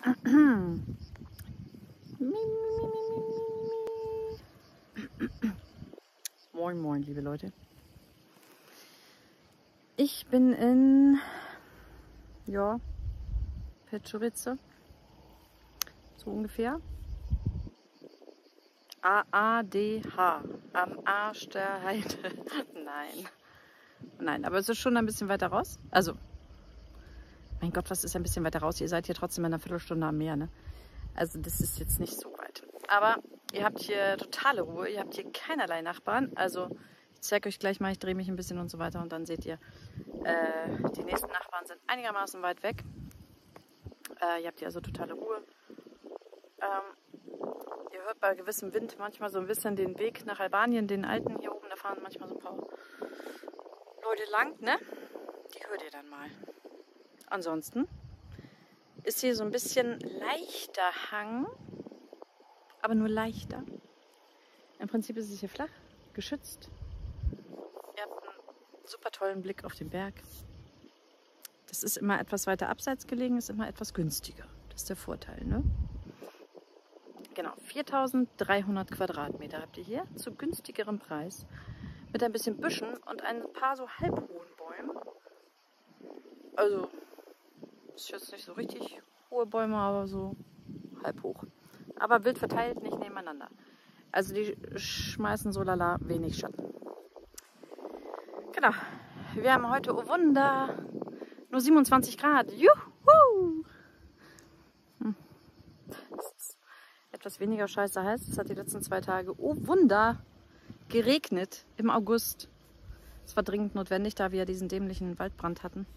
Moin, moin, liebe Leute. Ich bin in, ja, Petschorice, so ungefähr. AADH, am Arsch der Heide. Nein, aber es ist schon ein bisschen weiter raus. Also, mein Gott, was ist ein bisschen weiter raus? Ihr seid hier trotzdem in einer Viertelstunde am Meer, ne? Also das ist jetzt nicht so weit. Aber ihr habt hier totale Ruhe, ihr habt hier keinerlei Nachbarn. Also ich zeige euch gleich mal, ich drehe mich ein bisschen und so weiter und dann seht ihr, die nächsten Nachbarn sind einigermaßen weit weg. Ihr habt hier also totale Ruhe. Ihr hört bei gewissem Wind manchmal so ein bisschen den Weg nach Albanien, den alten hier oben, da fahren manchmal so ein paar Leute lang, ne? Die hört ihr dann mal. Ansonsten ist hier so ein bisschen leichter Hang, aber nur leichter. Im Prinzip ist es hier flach, geschützt. Ihr habt einen super tollen Blick auf den Berg. Das ist immer etwas weiter abseits gelegen, ist immer etwas günstiger. Das ist der Vorteil, ne? Genau, 4.300 Quadratmeter habt ihr hier zu günstigerem Preis. Mit ein bisschen Büschen und ein paar so halbhohen Bäumen. Also, ist jetzt nicht so richtig hohe Bäume, aber so halb hoch. Aber wild verteilt, nicht nebeneinander. Also die schmeißen so lala wenig Schatten. Genau. Wir haben heute, oh Wunder, nur 27 Grad. Juhu! Es ist etwas weniger scheiße heiß. Es hat die letzten 2 Tage, oh Wunder, geregnet im August. Es war dringend notwendig, da wir diesen dämlichen Waldbrand hatten.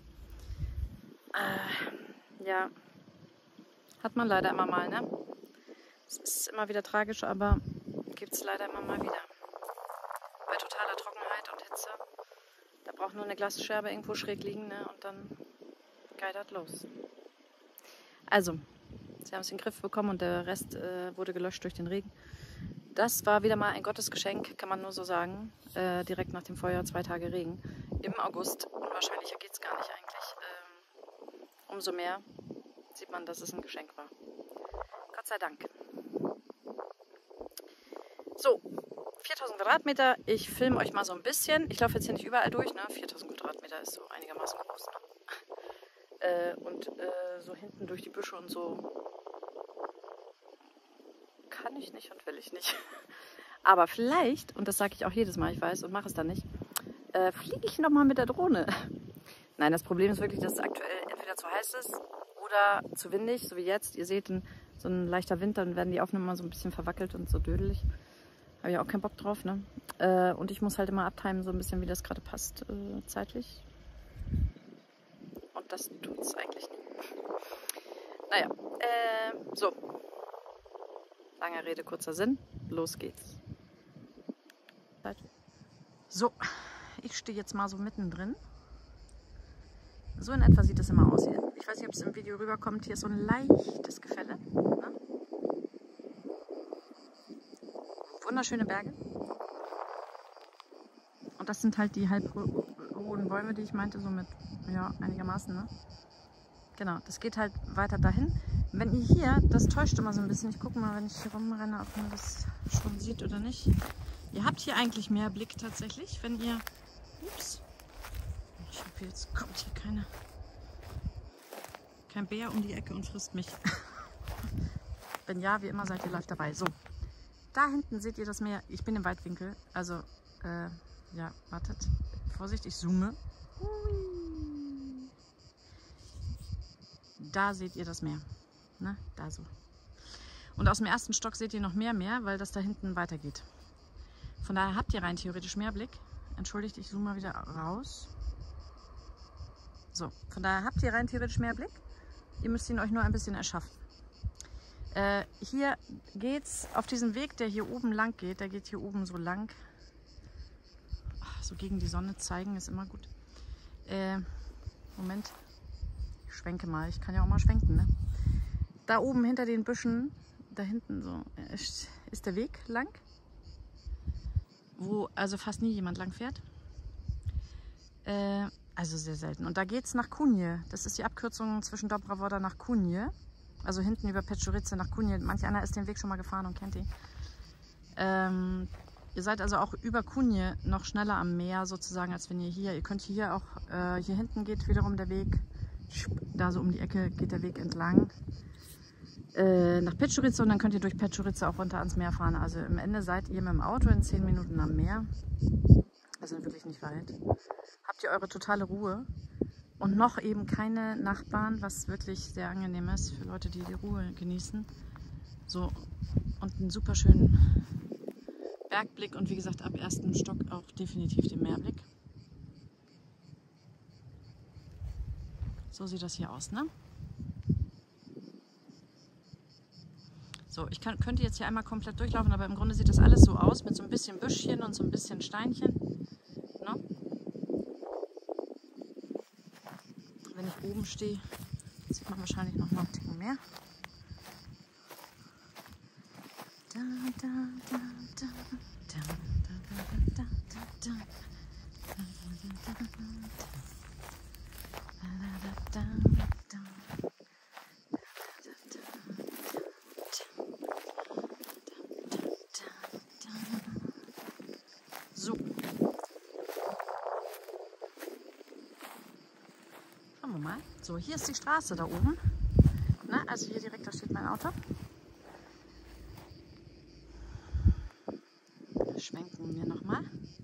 Ja, hat man leider immer mal, ne? Es ist immer wieder tragisch, aber gibt es leider immer mal wieder. Bei totaler Trockenheit und Hitze, da braucht nur eine Glasscherbe irgendwo schräg liegen, ne? Und dann geidert los. Also, sie haben es in den Griff bekommen und der Rest wurde gelöscht durch den Regen. Das war wieder mal ein Gottesgeschenk, kann man nur so sagen. Direkt nach dem Feuer 2 Tage Regen im August. Unwahrscheinlicher geht es gar nicht eigentlich. Umso mehr sieht man, dass es ein Geschenk war. Gott sei Dank. So, 4.000 Quadratmeter. Ich filme euch mal so ein bisschen. Ich laufe jetzt hier nicht überall durch, ne? 4.000 Quadratmeter ist so einigermaßen groß, ne? Und so hinten durch die Büsche und so kann ich nicht und will ich nicht. Aber vielleicht, und das sage ich auch jedes Mal, ich weiß und mache es dann nicht, fliege ich nochmal mit der Drohne. Nein, das Problem ist wirklich, dass es aktuell entweder zu heiß ist oder zu windig, so wie jetzt. Ihr seht, so ein leichter Wind, dann werden die Aufnahmen mal so ein bisschen verwackelt und so dödelig. Habe ich auch keinen Bock drauf, ne? Und ich muss halt immer abtimen, so ein bisschen, wie das gerade passt, zeitlich. Und das tut es eigentlich nicht. Naja, so. Lange Rede, kurzer Sinn. Los geht's. So, ich stehe jetzt mal so mittendrin. So in etwa sieht es immer aus hier. Ich weiß nicht, ob es im Video rüberkommt. Hier ist so ein leichtes Gefälle. Ne? Wunderschöne Berge. Und das sind halt die halb hohen Bäume, die ich meinte, so mit, ja, einigermaßen, ne? Genau, das geht halt weiter dahin. Wenn ihr hier, das täuscht immer so ein bisschen. Ich gucke mal, wenn ich hier rumrenne, ob man das schon sieht oder nicht. Ihr habt hier eigentlich mehr Blick tatsächlich, wenn ihr... Ups. Ich hoffe, jetzt kommt hier kein Bär um die Ecke und frisst mich. Wenn ja, wie immer seid ihr live dabei. So, da hinten seht ihr das Meer. Ich bin im Weitwinkel. Also, ja, wartet. Vorsicht, ich zoome. Da seht ihr das Meer. Ne? Da so. Und aus dem ersten Stock seht ihr noch mehr Meer, weil das da hinten weitergeht. Von daher habt ihr rein theoretisch mehr Blick. Entschuldigt, ich zoome mal wieder raus. So, von daher habt ihr rein theoretisch mehr Blick. Ihr müsst ihn euch nur ein bisschen erschaffen. Hier geht's auf diesen Weg, der hier oben lang geht. Der geht hier oben so lang. Ach, so gegen die Sonne zeigen ist immer gut. Moment. Ich schwenke mal. Ich kann ja auch mal schwenken, ne? Da oben hinter den Büschen, da hinten so, ist der Weg lang. Wo also fast nie jemand lang fährt. Also sehr selten. Und da geht es nach Kunje. Das ist die Abkürzung zwischen Dobra Voda nach Kunje. Also hinten über Pečorice nach Kunje. Manch einer ist den Weg schon mal gefahren und kennt die. Ihr seid also auch über Kunje noch schneller am Meer sozusagen, als wenn ihr hier. Ihr könnt hier auch, hier hinten geht wiederum der Weg, da so um die Ecke geht der Weg entlang nach Pečorice und dann könnt ihr durch Pečorice auch runter ans Meer fahren. Also im Ende seid ihr mit dem Auto in 10 Minuten am Meer. Also wirklich nicht weit. Habt ihr eure totale Ruhe und noch eben keine Nachbarn, was wirklich sehr angenehm ist für Leute, die die Ruhe genießen. So, und einen super schönen Bergblick und wie gesagt ab ersten Stock auch definitiv den Meerblick. So sieht das hier aus, ne? So, ich könnte jetzt hier einmal komplett durchlaufen, aber im Grunde sieht das alles so aus mit so ein bisschen Büschchen und so ein bisschen Steinchen. Ne? Wenn ich oben stehe, sieht man wahrscheinlich noch mal einen Ticken mehr. Da, da, da, da, da, da, da, da, da. So. Schauen wir mal. So, hier ist die Straße da oben. Na, also hier direkt, da steht mein Auto. Schwenken wir nochmal.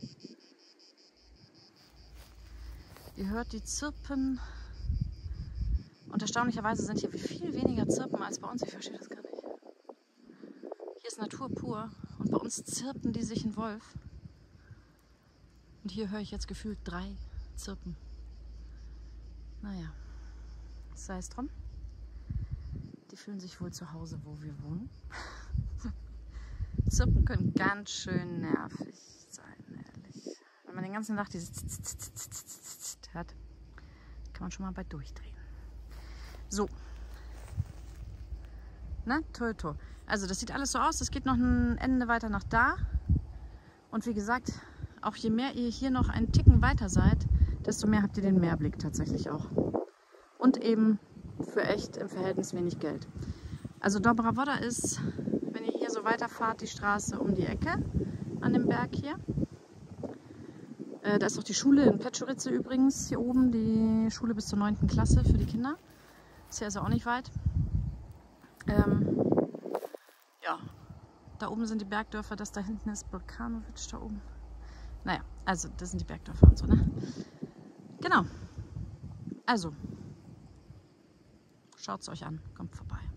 Ihr hört die Zirpen. Und erstaunlicherweise sind hier viel weniger Zirpen als bei uns. Ich verstehe das gar nicht. Hier ist Natur pur. Und bei uns zirpen die sich ein Wolf. Und hier höre ich jetzt gefühlt 3 Zirpen. Naja, sei es drum. Die fühlen sich wohl zu Hause, wo wir wohnen. Zirpen können ganz schön nervig sein, ehrlich. Wenn man den ganzen Tag dieses hat, kann man schon mal bei durchdrehen. So. Na, Toto. Also das sieht alles so aus. Das geht noch ein Ende weiter nach da. Und wie gesagt, auch je mehr ihr hier noch einen Ticken weiter seid, desto mehr habt ihr den Meerblick tatsächlich auch. Und eben für echt im Verhältnis wenig Geld. Also Dobra Voda ist, wenn ihr hier so weiterfahrt, die Straße um die Ecke an dem Berg hier. Da ist auch die Schule in Pečorice übrigens, hier oben, die Schule bis zur 9. Klasse für die Kinder. Ist ja also auch nicht weit. Ja, da oben sind die Bergdörfer, das da hinten ist Brkanović da oben. Naja, also das sind die Bergdörfer und so, ne? Genau. Also, schaut es euch an, kommt vorbei.